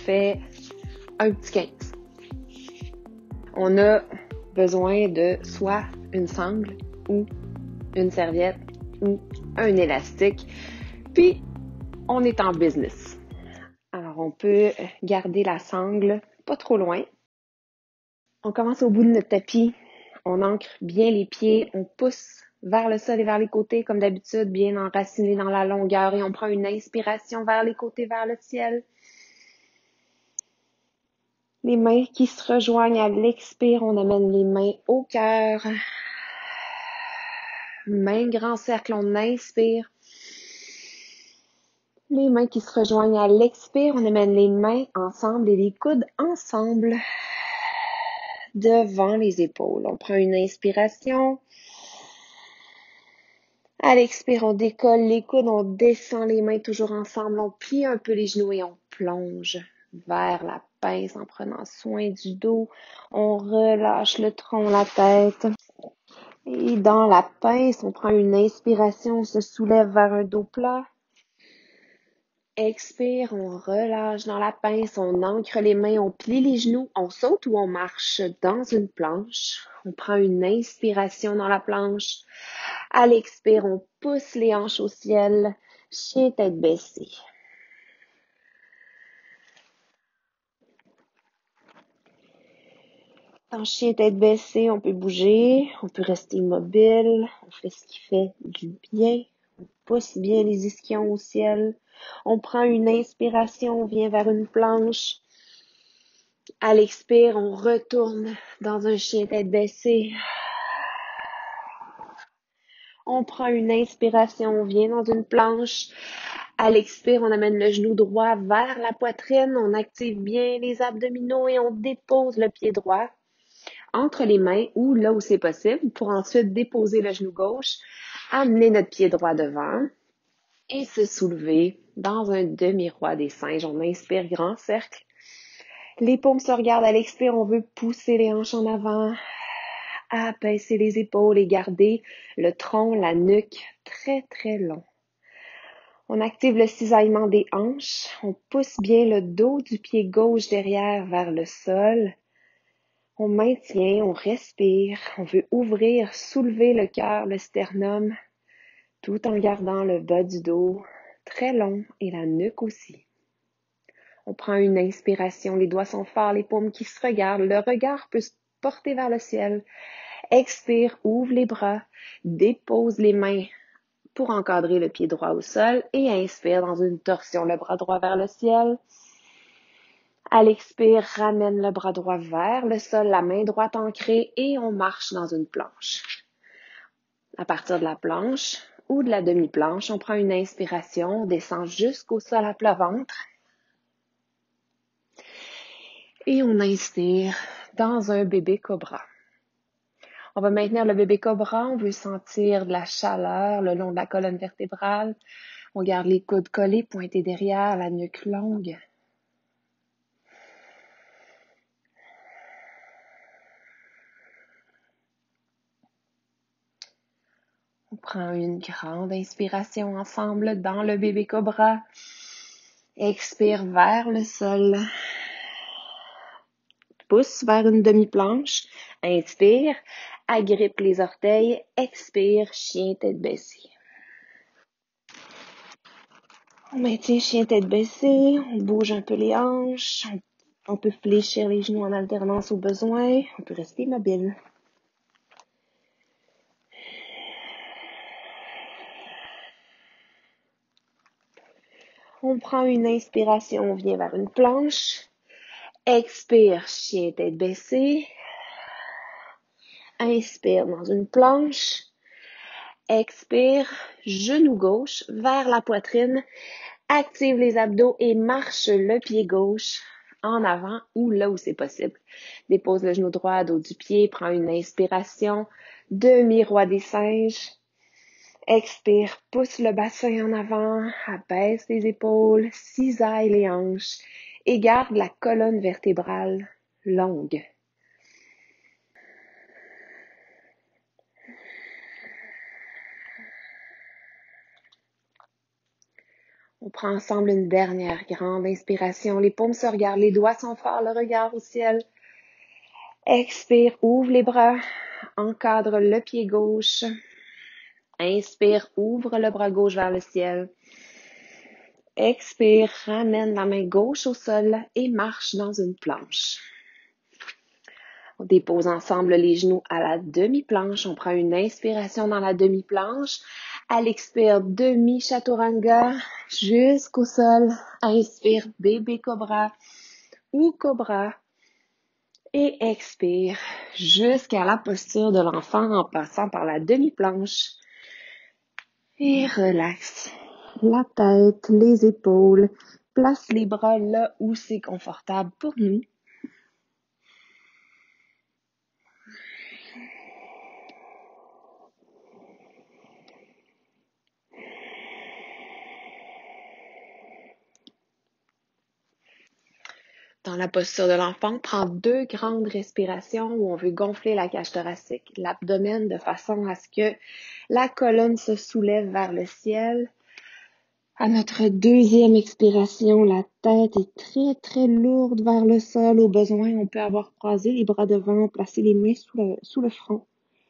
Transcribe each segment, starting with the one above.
fait un petit 15. On a besoin de soit une sangle ou une serviette ou un élastique. Puis, on est en business. Alors, on peut garder la sangle pas trop loin. On commence au bout de notre tapis. On ancre bien les pieds. On pousse vers le sol et vers les côtés, comme d'habitude, bien enraciné dans la longueur. Et on prend une inspiration vers les côtés, vers le ciel. Les mains qui se rejoignent à l'expire. On amène les mains au cœur. Main grand cercle, on inspire. Les mains qui se rejoignent à l'expire, on amène les mains ensemble et les coudes ensemble devant les épaules. On prend une inspiration. À l'expire, on décolle les coudes, on descend les mains toujours ensemble. On plie un peu les genoux et on plonge vers la pince en prenant soin du dos. On relâche le tronc, la tête. Et dans la pince, on prend une inspiration, on se soulève vers un dos plat. Expire, on relâche dans la pince, on ancre les mains, on plie les genoux, on saute ou on marche dans une planche. On prend une inspiration dans la planche. À l'expire, on pousse les hanches au ciel, chien tête baissée. En chien tête baissée, on peut bouger, on peut rester immobile, on fait ce qui fait du bien. On pousse bien les ischions au ciel. On prend une inspiration, on vient vers une planche. À l'expire, on retourne dans un chien tête baissée. On prend une inspiration, on vient dans une planche. À l'expire, on amène le genou droit vers la poitrine. On active bien les abdominaux et on dépose le pied droit entre les mains ou là où c'est possible pour ensuite déposer le genou gauche, amener notre pied droit devant et se soulever dans un demi-roi des singes. On inspire grand cercle. Les paumes se regardent à l'expire, on veut pousser les hanches en avant, abaisser les épaules et garder le tronc, la nuque très très long. On active le cisaillement des hanches, on pousse bien le dos du pied gauche derrière vers le sol. On maintient, on respire, on veut ouvrir, soulever le cœur, le sternum, tout en gardant le bas du dos très long et la nuque aussi. On prend une inspiration, les doigts sont forts, les paumes qui se regardent, le regard peut se porter vers le ciel. Expire, ouvre les bras, dépose les mains pour encadrer le pied droit au sol et inspire dans une torsion, le bras droit vers le ciel. À l'expire, ramène le bras droit vers le sol, la main droite ancrée et on marche dans une planche. À partir de la planche ou de la demi-planche, on prend une inspiration, on descend jusqu'au sol à plat ventre. Et on inspire dans un bébé cobra. On va maintenir le bébé cobra, on veut sentir de la chaleur le long de la colonne vertébrale. On garde les coudes collés, pointés derrière, la nuque longue. On prend une grande inspiration ensemble dans le bébé cobra. Expire vers le sol. Pousse vers une demi-planche. Inspire. Agrippe les orteils. Expire. Chien tête baissée. On maintient chien tête baissée. On bouge un peu les hanches. On peut fléchir les genoux en alternance au besoin. On peut rester immobile. On prend une inspiration, on vient vers une planche. Expire, chien tête baissée. Inspire dans une planche. Expire, genou gauche vers la poitrine. Active les abdos et marche le pied gauche en avant ou là où c'est possible. Dépose le genou droit, dos du pied, prends une inspiration. Demi-roi des singes. Expire, pousse le bassin en avant, abaisse les épaules, cisaille les hanches et garde la colonne vertébrale longue. On prend ensemble une dernière grande inspiration. Les paumes se regardent, les doigts sont forts, le regard au ciel. Expire, ouvre les bras, encadre le pied gauche. Inspire, ouvre le bras gauche vers le ciel. Expire, ramène la main gauche au sol et marche dans une planche. On dépose ensemble les genoux à la demi-planche. On prend une inspiration dans la demi-planche. À l'expire, demi-chaturanga jusqu'au sol. Inspire, bébé cobra ou cobra. Et expire jusqu'à la posture de l'enfant en passant par la demi-planche. Et relaxe la tête, les épaules. Place les bras là où c'est confortable pour nous. Dans la posture de l'enfant, prends 2 grandes respirations où on veut gonfler la cage thoracique, l'abdomen de façon à ce que la colonne se soulève vers le ciel. À notre deuxième expiration, la tête est très, très lourde vers le sol. Au besoin, on peut avoir croisé les bras devant, placer les mains sous le front.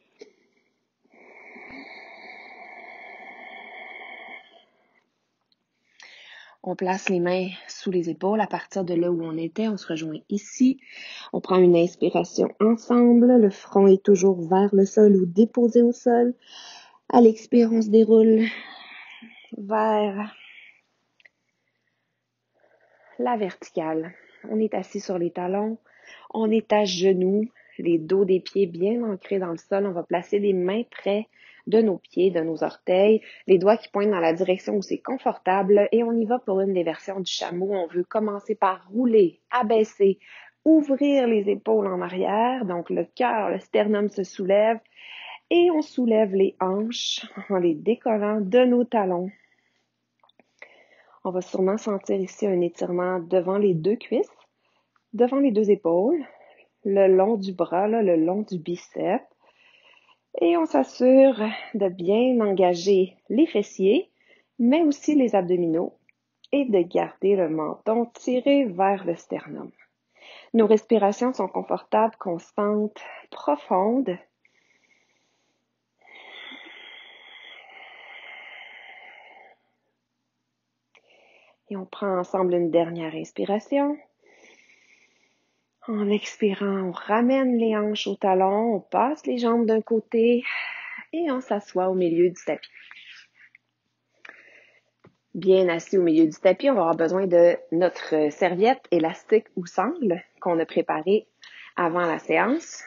On place les mains sous les épaules. À partir de là où on était, on se rejoint ici. On prend une inspiration ensemble. Le front est toujours vers le sol ou déposé au sol. À l'expire, on se déroule vers la verticale. On est assis sur les talons. On est à genoux, les dos des pieds bien ancrés dans le sol. On va placer les mains près de nos pieds, de nos orteils, les doigts qui pointent dans la direction où c'est confortable et on y va pour une des versions du chameau. On veut commencer par rouler, abaisser, ouvrir les épaules en arrière, donc le cœur, le sternum se soulève et on soulève les hanches en les décollant de nos talons. On va sûrement sentir ici un étirement devant les 2 cuisses, devant les 2 épaules, le long du bras, le long du biceps. Et on s'assure de bien engager les fessiers, mais aussi les abdominaux et de garder le menton tiré vers le sternum. Nos respirations sont confortables, constantes, profondes. Et on prend ensemble une dernière inspiration. En expirant, on ramène les hanches au talon, on passe les jambes d'un côté et on s'assoit au milieu du tapis. Bien assis au milieu du tapis, on va avoir besoin de notre serviette élastique ou sangle qu'on a préparée avant la séance.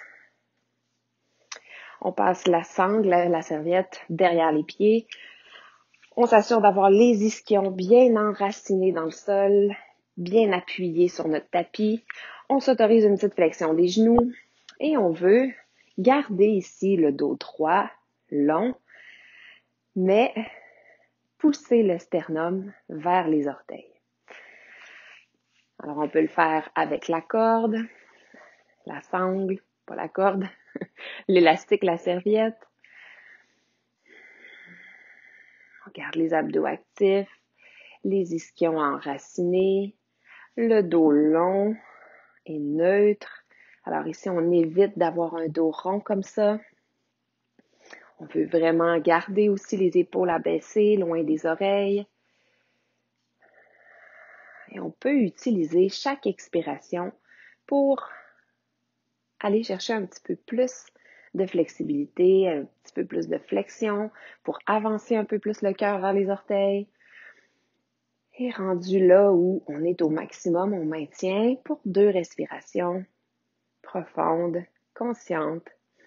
On passe la sangle, la serviette derrière les pieds. On s'assure d'avoir les ischions bien enracinés dans le sol, bien appuyés sur notre tapis. On s'autorise une petite flexion des genoux et on veut garder ici le dos droit, long, mais pousser le sternum vers les orteils. Alors, on peut le faire avec la corde, la sangle, pas la corde, l'élastique, la serviette. On garde les abdos actifs, les ischions enracinés, le dos long et neutre. Alors ici, on évite d'avoir un dos rond comme ça. On veut vraiment garder aussi les épaules abaissées, loin des oreilles. Et on peut utiliser chaque expiration pour aller chercher un petit peu plus de flexibilité, un petit peu plus de flexion pour avancer un peu plus le cœur vers les orteils. Et rendu là où on est au maximum, on maintient pour 2 respirations profondes, conscientes.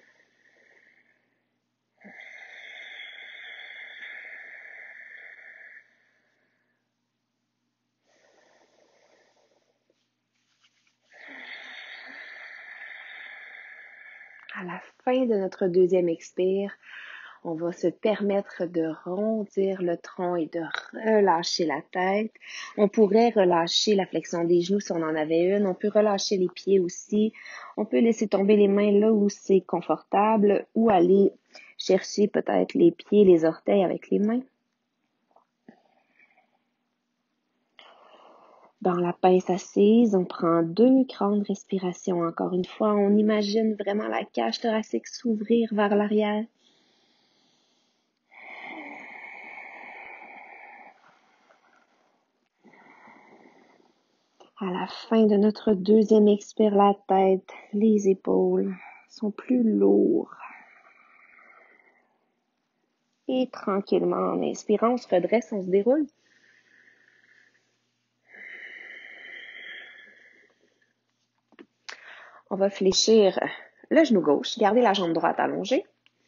À la fin de notre deuxième expire, on va se permettre de rondir le tronc et de relâcher la tête. On pourrait relâcher la flexion des genoux si on en avait une. On peut relâcher les pieds aussi. On peut laisser tomber les mains là où c'est confortable ou aller chercher peut-être les pieds, les orteils avec les mains. Dans la pince assise, on prend 2 grandes respirations. Encore une fois, on imagine vraiment la cage thoracique s'ouvrir vers l'arrière. À la fin de notre deuxième expire, la tête, les épaules sont plus lourds. Et tranquillement, en inspirant, on se redresse, on se déroule. On va fléchir le genou gauche, garder la jambe droite allongée.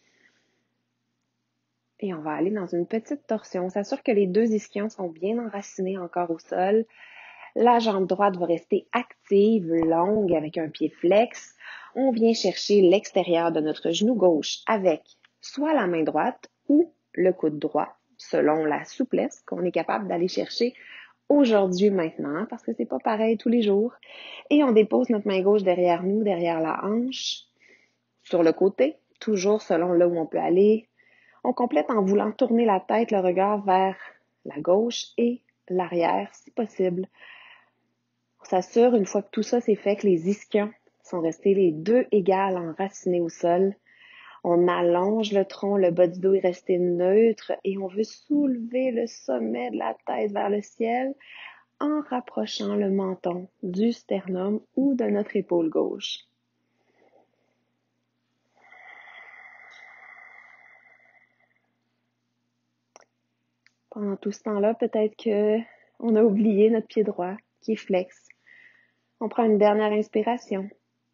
Et on va aller dans une petite torsion. On s'assure que les 2 ischions sont bien enracinés encore au sol. La jambe droite va rester active, longue, avec un pied flex. On vient chercher l'extérieur de notre genou gauche avec soit la main droite ou le coude droit, selon la souplesse qu'on est capable d'aller chercher aujourd'hui, maintenant, parce que c'est pas pareil tous les jours. Et on dépose notre main gauche derrière nous, derrière la hanche, sur le côté, toujours selon là où on peut aller. On complète en voulant tourner la tête, le regard vers la gauche et l'arrière, si possible. On s'assure, une fois que tout ça c'est fait, que les ischions sont restés les 2 égales enracinés au sol. On allonge le tronc, le bas du dos est resté neutre et on veut soulever le sommet de la tête vers le ciel en rapprochant le menton du sternum ou de notre épaule gauche. Pendant tout ce temps-là, peut-être qu'on a oublié notre pied droit qui est flex. On prend une dernière inspiration.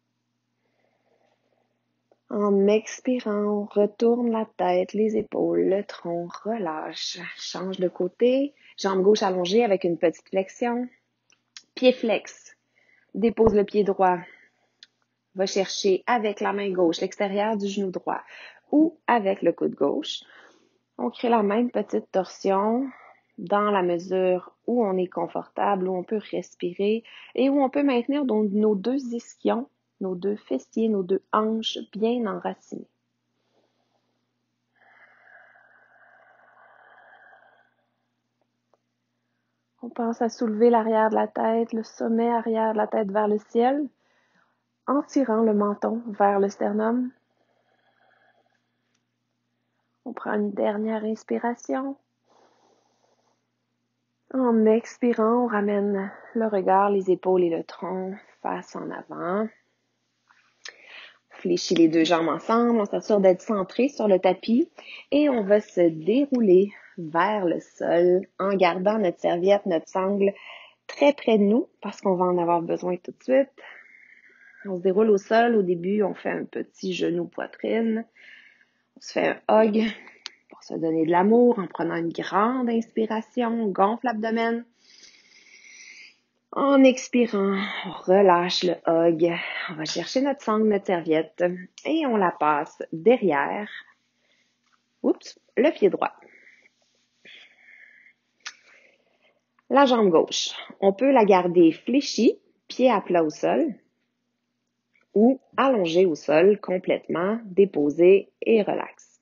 En expirant, on retourne la tête, les épaules, le tronc, relâche, change de côté, jambe gauche allongée avec une petite flexion, pied flex, dépose le pied droit, va chercher avec la main gauche l'extérieur du genou droit ou avec le coude gauche. On crée la même petite torsion dans la mesure où on est confortable, où on peut respirer et où on peut maintenir donc nos 2 ischions, nos 2 fessiers, nos 2 hanches bien enracinés. On pense à soulever l'arrière de la tête, le sommet arrière de la tête vers le ciel, en tirant le menton vers le sternum. On prend une dernière inspiration. En expirant, on ramène le regard, les épaules et le tronc face en avant. On fléchit les 2 jambes ensemble, on s'assure d'être centré sur le tapis et on va se dérouler vers le sol en gardant notre serviette, notre sangle très près de nous parce qu'on va en avoir besoin tout de suite. On se déroule au sol. Au début, on fait un petit genou poitrine. On se fait un hug pour se donner de l'amour en prenant une grande inspiration. On gonfle l'abdomen. En expirant, on relâche le hug. On va chercher notre sangle, notre serviette et on la passe derrière. Le pied droit. La jambe gauche, on peut la garder fléchie, pied à plat au sol, ou allongée au sol complètement, déposée et relaxe.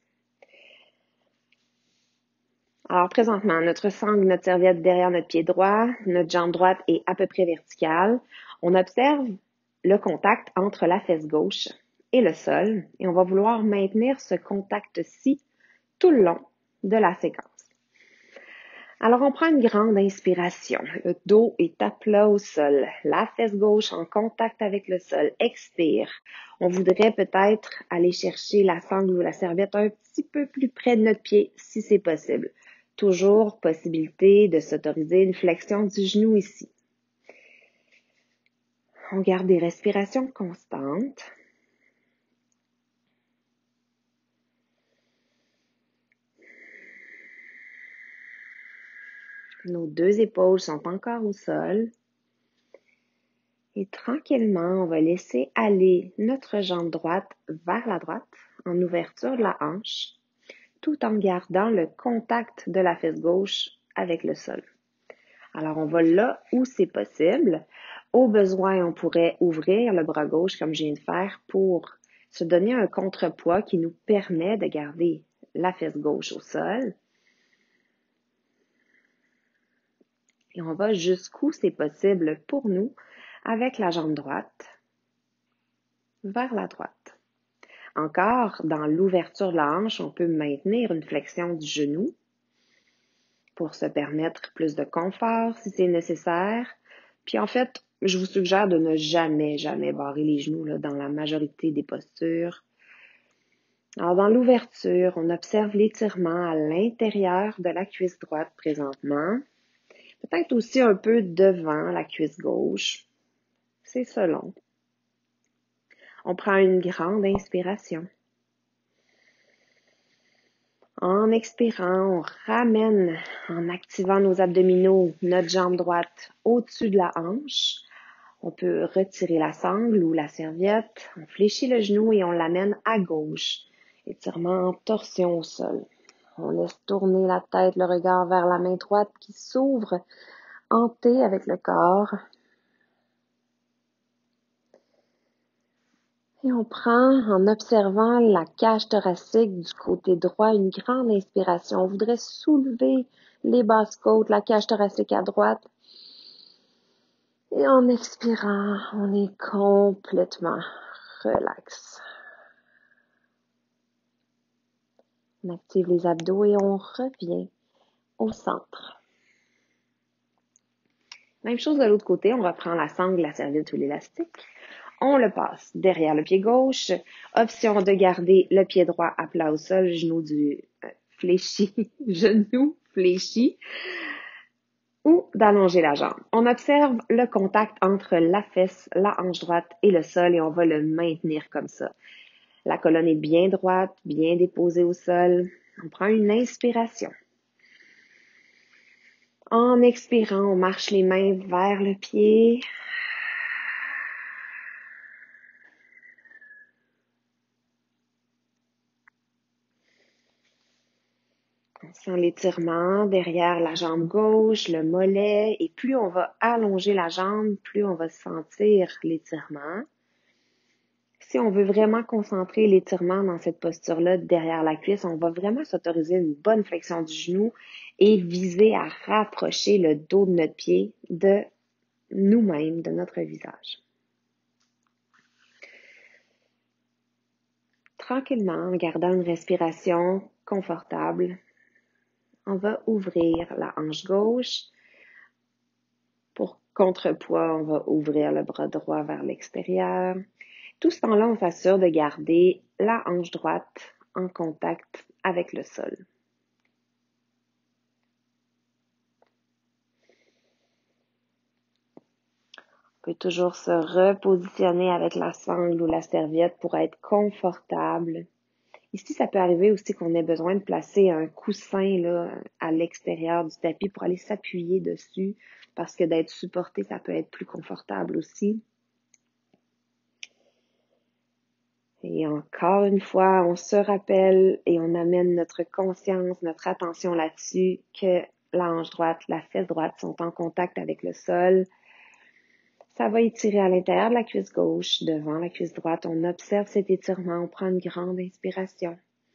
Alors présentement, notre sangle, notre serviette derrière notre pied droit, notre jambe droite est à peu près verticale. On observe le contact entre la fesse gauche et le sol et on va vouloir maintenir ce contact-ci tout le long de la séquence. Alors, on prend une grande inspiration. Le dos est à plat au sol. La fesse gauche en contact avec le sol. Expire. On voudrait peut-être aller chercher la sangle ou la serviette un petit peu plus près de notre pied, si c'est possible. Toujours possibilité de s'autoriser une flexion du genou ici. On garde des respirations constantes. Nos 2 épaules sont encore au sol. Et tranquillement, on va laisser aller notre jambe droite vers la droite en ouverture de la hanche, tout en gardant le contact de la fesse gauche avec le sol. Alors, on va là où c'est possible. Au besoin, on pourrait ouvrir le bras gauche comme je viens de faire pour se donner un contrepoids qui nous permet de garder la fesse gauche au sol. Et on va jusqu'où c'est possible pour nous avec la jambe droite vers la droite. Encore, dans l'ouverture de la hanche, on peut maintenir une flexion du genou pour se permettre plus de confort si c'est nécessaire. Puis en fait, je vous suggère de ne jamais barrer les genoux là, dans la majorité des postures. Alors dans l'ouverture, on observe l'étirement à l'intérieur de la cuisse droite présentement. Peut-être aussi un peu devant la cuisse gauche. C'est selon. On prend une grande inspiration. En expirant, on ramène, en activant nos abdominaux, notre jambe droite au-dessus de la hanche. On peut retirer la sangle ou la serviette. On fléchit le genou et on l'amène à gauche. Étirement en torsion au sol. On laisse tourner la tête, le regard vers la main droite qui s'ouvre en T avec le corps. Et on prend, en observant la cage thoracique du côté droit, une grande inspiration. On voudrait soulever les basses côtes, la cage thoracique à droite. Et en expirant, on est complètement relax. On active les abdos et on revient au centre. Même chose de l'autre côté, on reprend la sangle, la serviette ou l'élastique. On le passe derrière le pied gauche. Option de garder le pied droit à plat au sol, genou fléchi, genou fléchi, ou d'allonger la jambe. On observe le contact entre la fesse, la hanche droite et le sol et on va le maintenir comme ça. La colonne est bien droite, bien déposée au sol. On prend une inspiration. En expirant, on marche les mains vers le pied. On sent l'étirement derrière la jambe gauche, le mollet, et plus on va allonger la jambe, plus on va sentir l'étirement. Si on veut vraiment concentrer l'étirement dans cette posture-là derrière la cuisse, on va vraiment s'autoriser une bonne flexion du genou et viser à rapprocher le dos de notre pied de nous-mêmes, de notre visage. Tranquillement, en gardant une respiration confortable, on va ouvrir la hanche gauche. Pour contrepoids, on va ouvrir le bras droit vers l'extérieur. Tout ce temps-là, on s'assure de garder la hanche droite en contact avec le sol. On peut toujours se repositionner avec la sangle ou la serviette pour être confortable. Ici, ça peut arriver aussi qu'on ait besoin de placer un coussin là, à l'extérieur du tapis pour aller s'appuyer dessus parce que d'être supporté, ça peut être plus confortable aussi. Et encore une fois, on se rappelle et on amène notre conscience, notre attention là-dessus que la hanche droite, la fesse droite sont en contact avec le sol. Ça va étirer à l'intérieur de la cuisse gauche, devant la cuisse droite. On observe cet étirement, on prend une grande inspiration.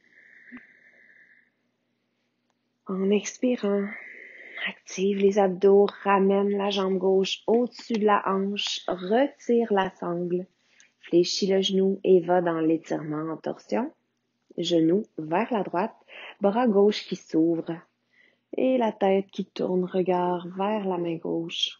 En expirant, active les abdos, ramène la jambe gauche au-dessus de la hanche, retire la sangle, fléchis le genou et va dans l'étirement en torsion. Genou vers la droite, bras gauche qui s'ouvre et la tête qui tourne, regard vers la main gauche.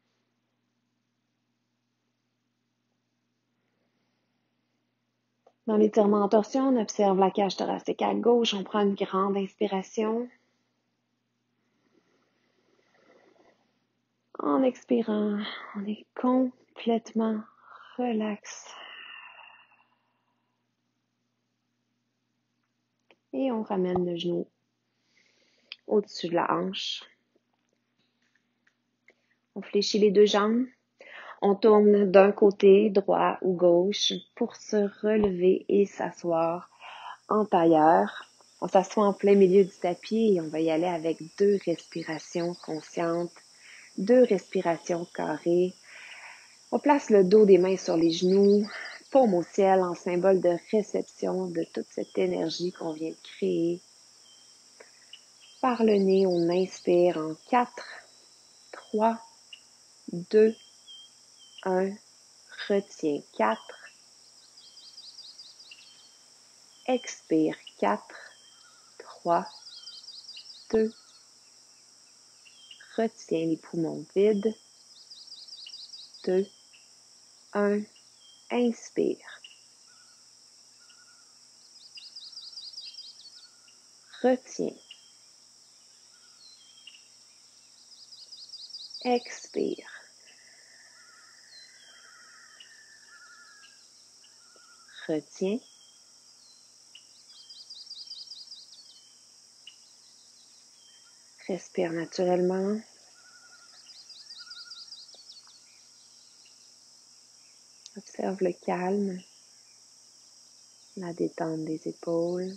Dans l'étirement en torsion, on observe la cage thoracique à gauche, on prend une grande inspiration. En expirant, on est complètement relax. Et on ramène le genou au-dessus de la hanche. On fléchit les deux jambes. On tourne d'un côté, droit ou gauche, pour se relever et s'asseoir en tailleur. On s'assoit en plein milieu du tapis et on va y aller avec 2 respirations conscientes, 2 respirations carrées. On place le dos des mains sur les genoux, paume au ciel en symbole de réception de toute cette énergie qu'on vient de créer. Par le nez, on inspire en 4, 3, 2, 1. Retiens 4. Expire 4, 3, 2. Retiens les poumons vides. 2, 1. Inspire. Retiens. Expire. Retiens. Respire naturellement. Observe le calme, la détente des épaules.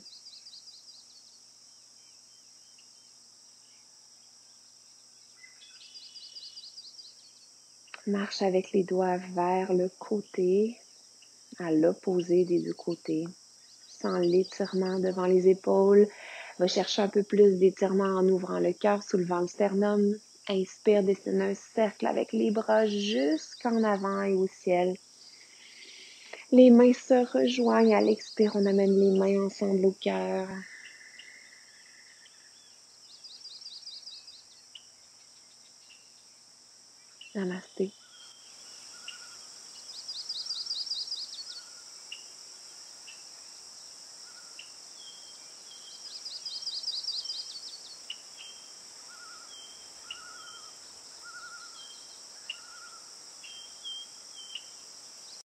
Marche avec les doigts vers le côté, à l'opposé des deux côtés. Sens l'étirement devant les épaules. Va chercher un peu plus d'étirement en ouvrant le cœur, soulevant le sternum. Inspire, dessine un cercle avec les bras jusqu'en avant et au ciel. Les mains se rejoignent. À l'expire, on amène les mains ensemble au cœur. Namasté.